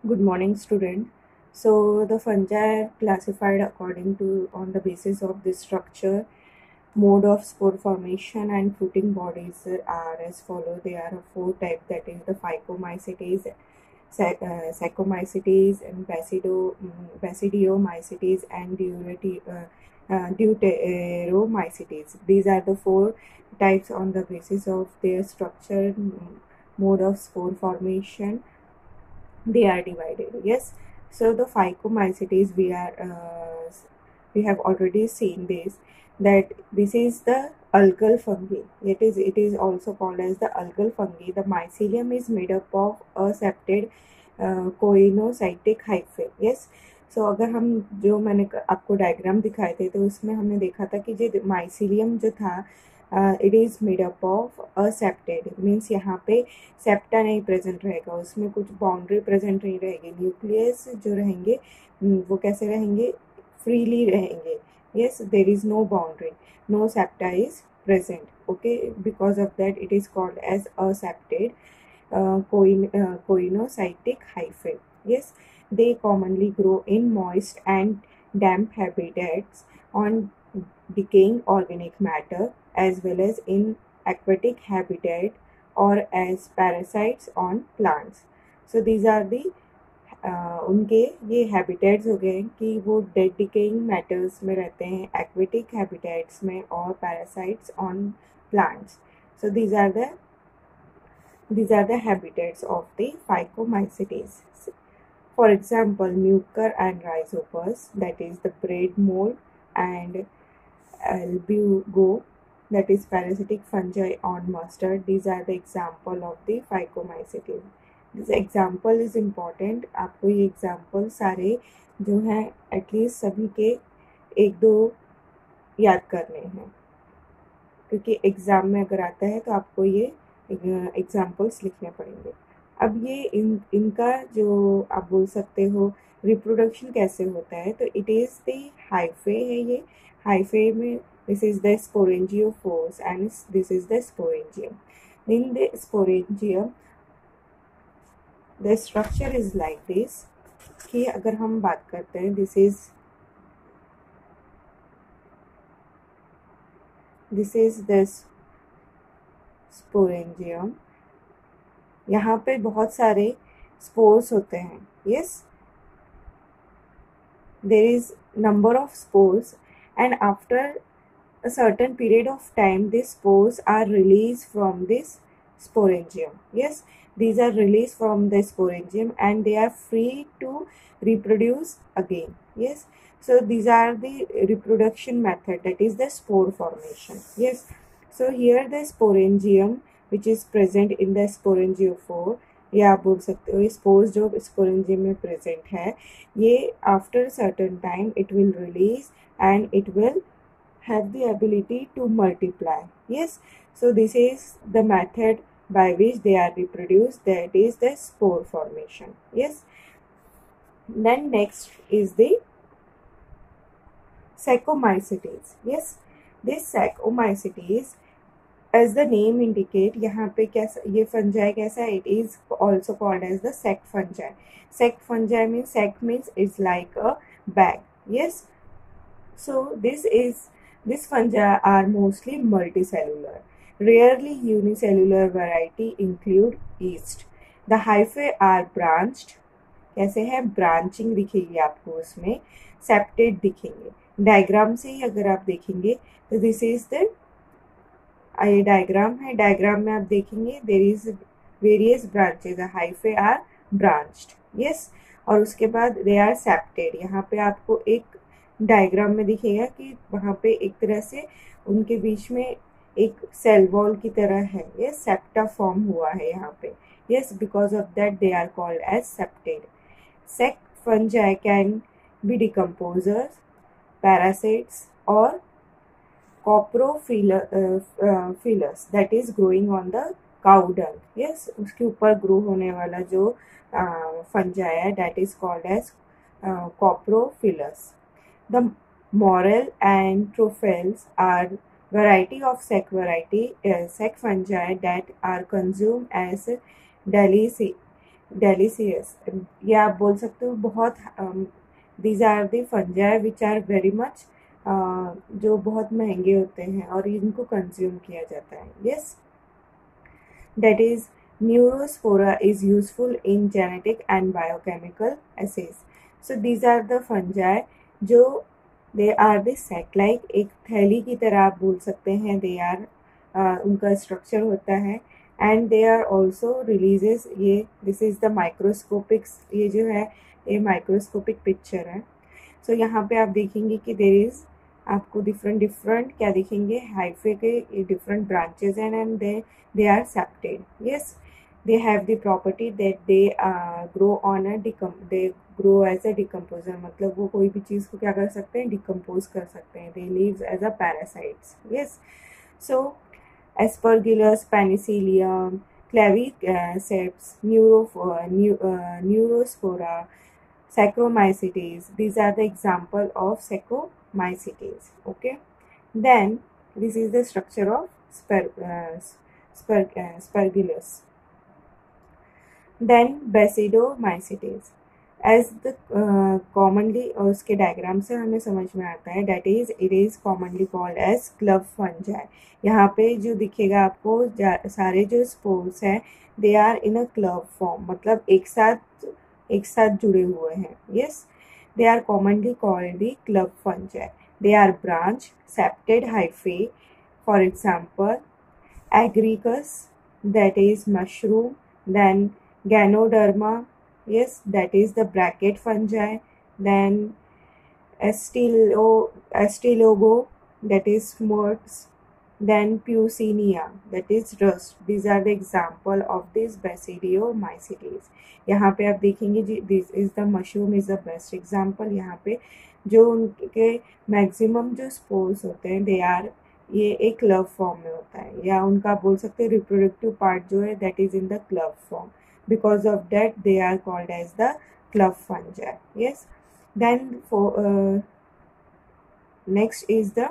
Good morning, student. So the fungi are classified according to on the basis of the structure, mode of spore formation, and fruiting bodies are as follow. They are of four types. That is the Phycomycetes, Saccomycetes, and Basidiomycetes, and Deuteromycetes. These are the four types on the basis of their structure, mode of spore formation they are divided. Yes, so the phycomycetes we have already seen this, that this is the algal fungi. It is also called as the algal fungi. The mycelium is made up of a septate coenocytic hyphae. Yes, so अगर हम जो मैंने आपको diagram दिखाए थे तो उसमें हमने देखा था कि जो माइसिलियम जो था it is made up of a septate. Means यहाँ पे सेप्टा नहीं प्रेजेंट रहेगा, उसमें कुछ बाउंड्री प्रेजेंट नहीं रहेगी. न्यूक्लियस जो रहेंगे वो कैसे रहेंगे, फ्रीली रहेंगे. Yes, there is no boundary, no septa is present. Okay, because of that it is called as a septate coinocytic hyphae. Yes, they commonly grow in moist and damp habitats on decaying organic matter as well as in aquatic habitat or as parasites on plants. So these are the उनके ये habitats हो गए कि वो dead decaying matters में रहते हैं, aquatic habitats में और parasites on plants. So these are the habitats of the Phycomycetes. For example, Mucor and Rhizopus, that is the bread mold, and Albugo, that is parasitic fungi on mustard. These are the example of the Phycomycetes. This example is important. आपको ये example सारे जो हैं at least सभी के एक दो याद करने हैं, क्योंकि एग्ज़ाम में अगर आता है तो आपको ये एग्जाम्पल्स लिखने पड़ेंगे. अब ये इनका जो आप बोल सकते हो रिप्रोडक्शन कैसे होता है, तो इट इज़ द हाइफे है. ये हाइफे में this is the sporangiophores and this is the sporangium. In the sporangium the structure is like this. कि अगर हम बात करते हैं, दिस इज द स्पोरेंजियम. यहाँ पे बहुत सारे स्पोर्स होते हैं. Yes, there is number of spores and after a certain period of time these spores are released from this sporangium. Yes, these are released from the sporangium and they are free to reproduce again. Yes, so these are the reproduction method, that is the spore formation. Yes, so here the sporangium which is present in the sporangiophore, या आप बोल सकते हो spores जो sporangium में present है, ये after certain time it will release and it will have the ability to multiply. Yes, so this is the method by which they are reproduced, that is the spore formation. Yes, then next is the Saccomycetes. Yes, this Saccomycetes, as the name indicate, यहाँ पे कैसा ये fungi कैसा है, it is also called as the sac fungi. Sac fungi means, sac means it's like a bag. Yes, so these fungi are mostly multicellular. Rarely unicellular variety include yeast. The hyphae are branched. कैसे है, branching दिखेगी आपको उसमें, septate दिखेंगे. Diagram से ही अगर आप देखेंगे तो दिस इज द ये डायग्राम है. डायग्राम में आप देखेंगे there is various branches, hyphae are branched. Yes, और उसके बाद दे आर सेप्टेड. यहाँ पे आपको एक डायग्राम में दिखेगा कि वहाँ पे एक तरह से उनके बीच में एक सेल वॉल की तरह है. ये सेप्टा फॉर्म हुआ है यहाँ पे. Yes, because of that they are called as septate. Sac fungi can be decomposers, parasites और coprophilous, that is growing on the cow dung. Yes, उसके ऊपर ग्रो होने वाला जो फंजाई है that is called as coprophilous. The morel and trophels are variety of sac fungi that are consumed as delicious, ये आप बोल सकते हो बहुत। These are the fungi which are very much, जो बहुत महंगे होते हैं और इनको कंज्यूम किया जाता है। Yes, that is Neurospora is useful in genetic and biochemical assays. So these are the fungi जो they are the sac like, एक थैली की तरह आप बोल सकते हैं। they are उनका स्ट्रक्चर होता है and they are also releases, ये this is the microscopic, ये जो है ये माइक्रोस्कोपिक पिक्चर है। सो यहाँ पे आप देखेंगे कि देर इज आपको डिफरेंट क्या दिखेंगे, हाइफे के डिफरेंट ब्रांचेज हैं and they are septate. Yes, they have the property that they grow on a they grow as a decomposer, मतलब वो कोई भी चीज़ को क्या कर सकते हैं, डिकम्पोज कर सकते हैं। they live as a parasites. Yes, so Aspergillus, Penicillium, Claviceps, Neurospora, Saccharomycetes. These are the example of Saccharomycetes. Okay, then this is the structure of Aspergillus. Then Basidiomycetes. As the commonly उसके diagram से हमें समझ में आता है, that is it is commonly called as club fungi. यहाँ पे जो दिखेगा आपको सारे जो स्पोर्स हैं they are in a club form, मतलब एक साथ जुड़े हुए हैं। Yes, they are commonly called the club fungi. They are branch septate hyphae. For example, Agaricus, that is mushroom. Then Ganoderma, yes, that is the bracket fungi. Then Astilogo, that is smorts. Then Puccinia, that is rust. These are the example of this Basidiomycetes. यहाँ पे आप देखेंगे जी, this is the mushroom is the best example. यहाँ पे जो उनके maximum जो spores होते हैं they are, ये एक क्लब फॉर्म में होता है, या उनका बोल सकते हैं रिप्रोडक्टिव पार्ट जो है that is in the club form, because of that they are called as the club fungi. Yes, then next is the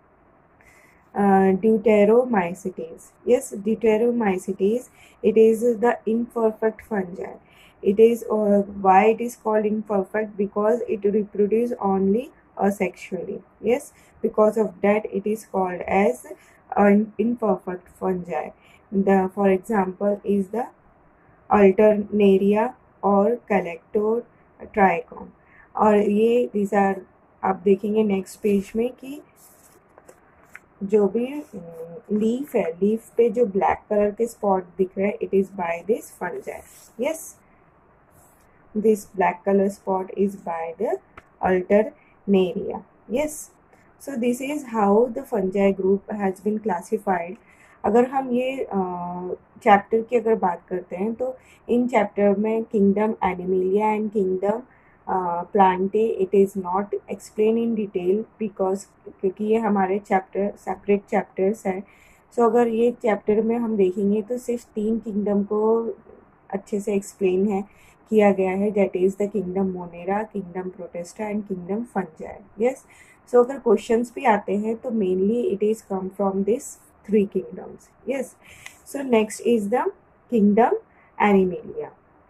Deuteromycetes. Yes, Deuteromycetes, it is the imperfect fungi. It is why it is called imperfect, because it reproduces only asexually. Yes, because of that it is called as an imperfect fungi. For example is the Alternaria or Collector Trichome. और ये these are आप देखेंगे next page में कि जो भी leaf है, leaf पे जो ब्लैक कलर के स्पॉट दिख रहे हैं, it is by this fungi. Yes, this black colour spot is by the Alternaria. Yes, so this is how the fungi group has been classified. अगर हम ये चैप्टर की अगर बात करते हैं तो इन चैप्टर में kingdom Animalia and kingdom Plantae it is not explain in detail, because क्योंकि ये हमारे चैप्टर सेपरेट चैप्टर्स हैं. सो अगर ये चैप्टर में हम देखेंगे तो सिर्फ 3 किंगडम को अच्छे से एक्सप्लेन है किया गया है, that is the kingdom Monera, kingdom Protista and kingdom fungi. Yes, so अगर क्वेश्चंस भी आते हैं तो mainly it is come from this 3 kingdoms. Yes, so next is the kingdom Animalia.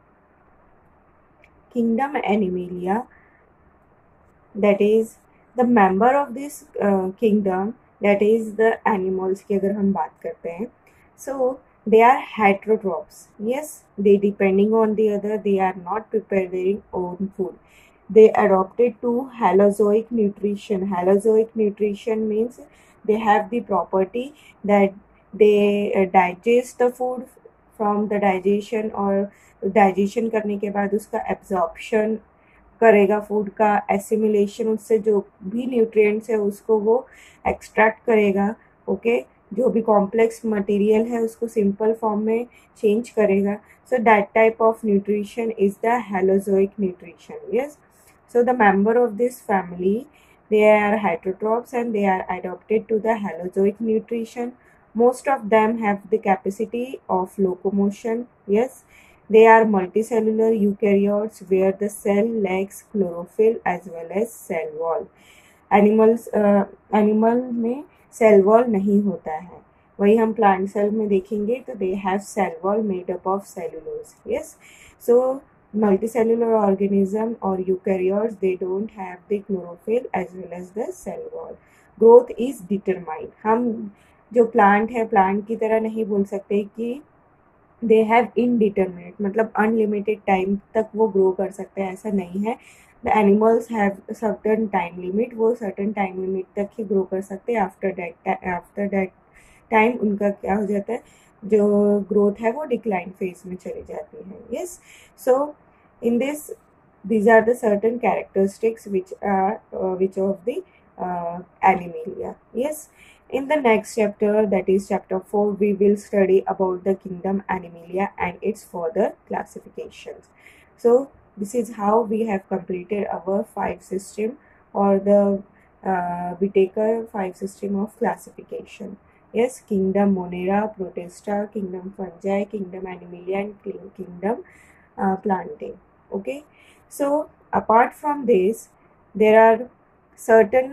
Kingdom Animalia, that is the member of this kingdom, that is the animals की अगर हम बात करते हैं, so they are heterotrophs. Yes, they depending on the other, they are not preparing own food. They adopted to Halozoic nutrition. Halozoic nutrition means they have the property that they digest the food from the digestion, और digestion करने के बाद उसका absorption करेगा food का, assimilation, उससे जो भी न्यूट्रिएंट्स है उसको वो एक्सट्रैक्ट करेगा. ओके, जो भी कॉम्प्लेक्स मटेरियल है उसको सिंपल फॉर्म में चेंज करेगा. So that type of nutrition is the holozoic nutrition. Yes, so the member of this family, they are heterotrophs and they are adapted to the Halozoic nutrition. Most of them have the capacity of locomotion. Yes, they are multicellular eukaryotes where the cell lacks chlorophyll as well as cell wall. Animal में cell wall नहीं होता है. वही हम plant cell में देखेंगे तो they have cell wall made up of cellulose. Yes, so multicellular organism or eukaryotes, they don't have the chlorophyll as well as the cell wall. Growth is determined. हम जो प्लांट है plant की तरह नहीं बोल सकते कि दे हैव इनडिटरमिनेट, मतलब अनलिमिटेड टाइम तक वो ग्रो कर सकते हैं, ऐसा नहीं है. The animals have certain time limit, वो सर्टन टाइम लिमिट तक ही ग्रो कर सकते हैं. आफ्टर दैट टाइम उनका क्या हो जाता है, जो ग्रोथ है वो डिक्लाइन फेज में चली जाती है. Yes, so in this, these are the certain characteristics which of the animalia. Yes, in the next chapter, that is chapter 4, we will study about the kingdom Animalia and its further classifications. So this is how we have completed our 5 system, or the Whittaker 5 system of classification. Yes, kingdom Monera, Protista, kingdom Fungi, kingdom Animalia, and kingdom plantae. Okay, so apart from this, there are certain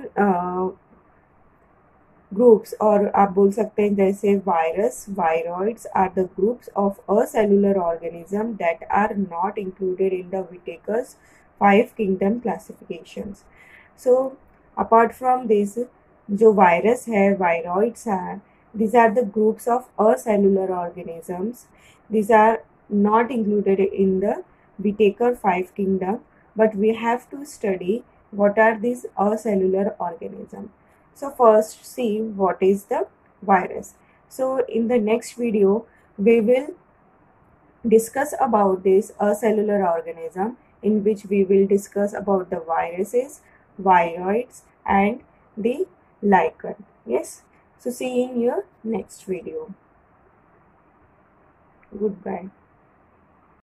groups, और आप बोल सकते हैं जैसे virus, viroids are the groups of acellular organism that are not included in the Whittaker's 5 kingdom classifications. So apart from this, जो virus है, viroids हैं, these are the groups of acellular organisms. These are not included in the Whittaker 5 kingdom, but we have to study what are these acellular organisms. So first see what is the virus. So in the next video we will discuss about this acellular organism, in which we will discuss about the viruses, viroids and the lichen. Yes, so see you in your next video. Goodbye.